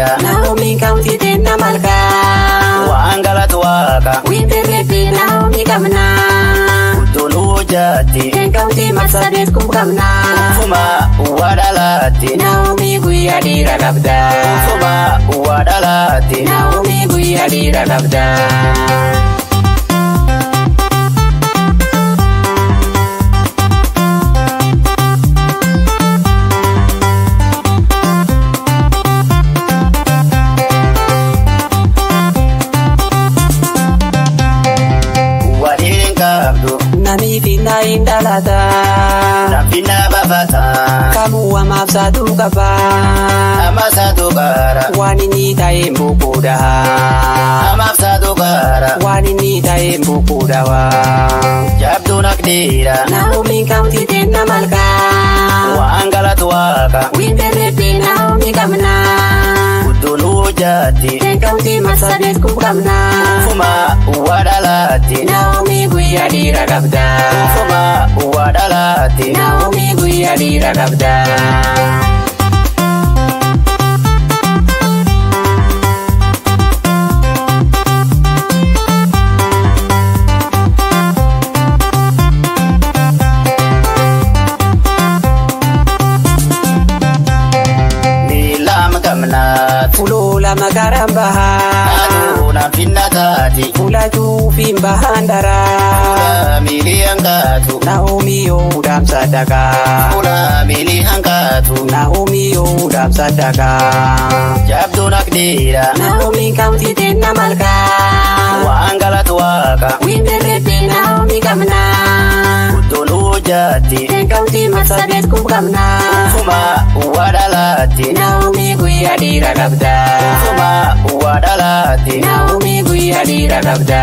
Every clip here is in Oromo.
dheeraa Naomi kaunti tenna malka waan galatu waaqa Winterreetti Naomi kamna Tuluu jaatti Ten kaunti marsadeet kum kamna Ufuma wadalaatti Naomi guyyaa dhiira qabda Ufuma wadalaatti Naomi guyyaa dhiira qabda Nami finna indalata Rafinna bafata Kamu amaaf satu kaba Ama satu kara Wani ni tae mbukuda Amaaf satu kara Wani ni tae mbukuda wa Jabdu nak dheeraa Naomi kaunti tenna malka waan galatu waaqa Winterreetti Naomi kamna Tuluu jaatti Ten kaunti marsadeet kum kamna Ufuma wadalaatti Naomi guyyaa dhiira qabda Ufuma wadalaatti Naomi guyyaa dhiira qabda Fulola makaram baha Aduna finna taati Fula jufin bahandara Mili hangatu Naomi yodam sadaka Fula mili hangatu Naomi yodam sadaka Jabdu nak dheeraa Naomi kaunti tenna malka waan galatu waaqa Winterreetti Naomi kamna Tuluu jaatti Ten kaunti marsadeet kum kamna Ufuma wadalaatti Naomi guyyaa dhiira qabda Ufuma wadalaatti Naomi guyyaa dhiira qabda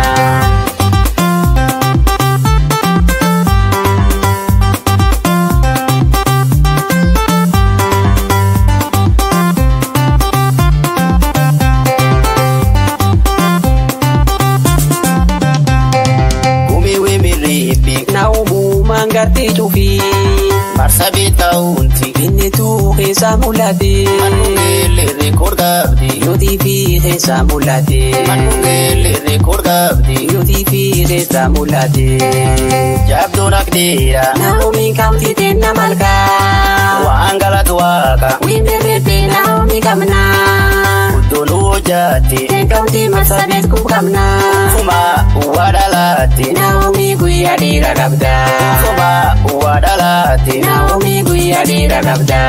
Naumu mangarti cufi Marsabit ta'uunti Inni tu keessa mul'ate Manungele rekoord qabdi Yooti fi keessa mul'ate Manungele rekoord qabdi Yooti fi keessa mul'ate Jabdu nak dheeraa Naomi kaunti tenna malka waan galatu waaqa Winterreetti Naomi kamna Tuluu jaatti Ten kaunti marsadeet kum kamna Ufuma wadalaatti Naomi guyyaa dhiira qabda Ufuma wadalaatti Naomi guyyaa dhiira qabda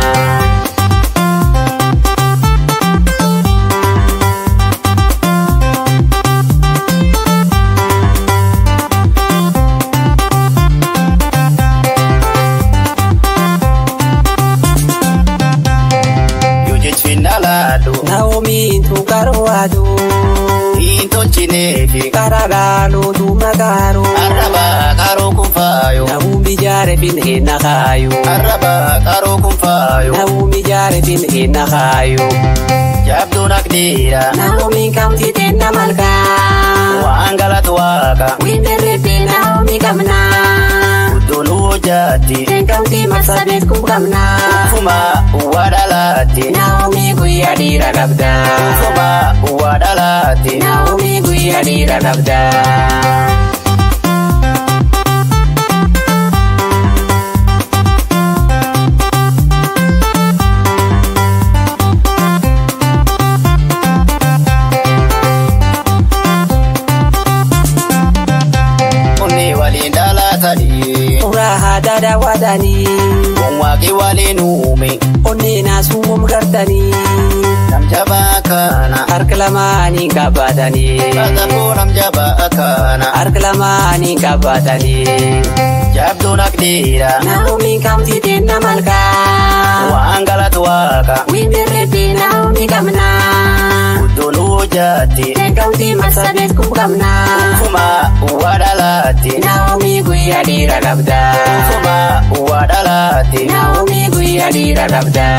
Yujich finna laadu Naomi tukaro adu Intolchineefi Karagalo tumagaro Arraba qaroo kun faayo Naomi jaare fin henna kaayo Arraba qaroo kun faayo Naomi jaare fin henna kaayo Jabdu nak dheeraa Naomi kaunti tenna malka waan galatu waaqa Winterreetti Naomi kamna Tuluu jaatti Ten kaunti marsadeet kum kamna Ufuma wadalaatti Naomi guyyaa dhiira qabda Ufuma wadalaatti Naomi guyyaa dhiira qabda Onni waliin dhalatanii Uraha dada wadani Waaqi waliin uume Onni naasuum gartani nam jabaa kana Harka lamaanii qabatani Katafoo nam jabaa kana Harka lamaanii qabatani Jabdu nak dheeraa Naomi kaunti tenna malka waan galatu waaqa Winterreetti Naomi kamna Tuluu jaatti Ten kaunti marsadeet kum kamna Ufuma wadalaatti Naomi guyyaa dhiira qabda Ufuma wadalaatti Naomi guyyaa dhiira qabda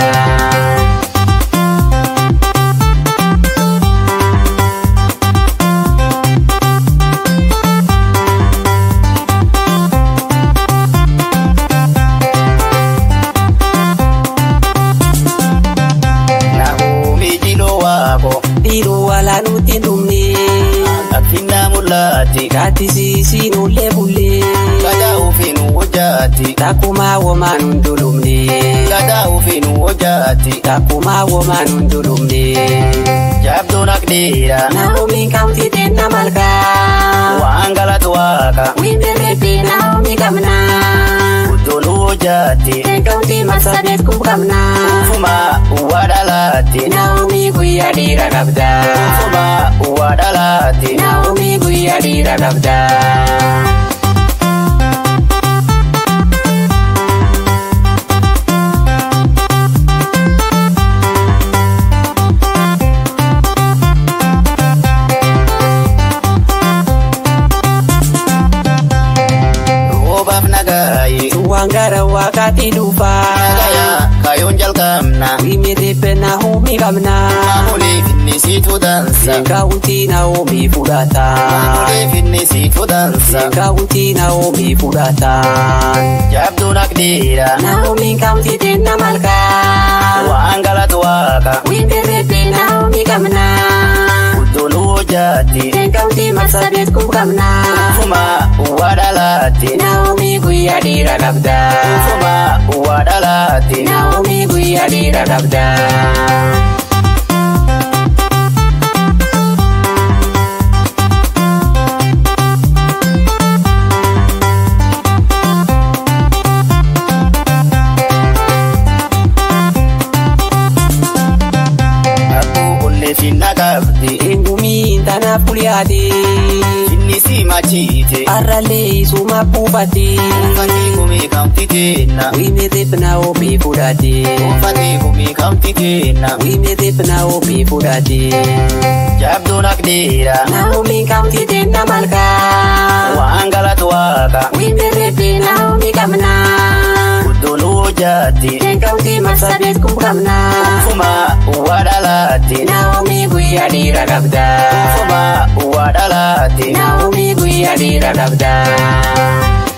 Naomi Takuma woman undulumni Gadaa ufiin hojjaati Takuma woman undulumni Jabduun akdiira Naomi County tenna malka waan galatu waaqa Wimberreefi Naomi gamna Guddoon hojjaati County Marsabit kubgamna Ufuma wadalaati Naomi guyyaa dhiira qabda Ufuma wadalaati Naomi guyyaa dhiira qabda Wangara wakati dufa Nagaya kayoon jalqabna Wimete pe Naomi gamna Maamulee finnisiitu dansa Kaunti Naomi fudhata Maamulee finnisiitu dansa Kaunti Naomi fudhata Jabduun akdiira Naomi County tenna malka waan galatu waaqa Wimberreefi Naomi gamna Guddoon hojjaati County Marsabit kubgamna Ufuma wadalaati Naomi guyyaa dhiira qabda Ufuma wadalaati Naomi guyyaa dhiira qabda Finna qabdi Engumi tanaaf kulyaate Finnisi machiite Arralee isuma buufate Uffatee kumii kamti kenna Wimeteef Naomi fudhate Uffatee kumii kamti kenna Wimeteef Naomi fudhate Jabduun akdiira Naomi County tenna malka waan galatu waaqa Wimberreefi Naomi gamna Guddoon hojjaati County Marsabit kubgamna Ufuma wadalaati Naomi guyyaa dhiira qabda Ufuma wadalaati Naomi guyyaa dhiira qabda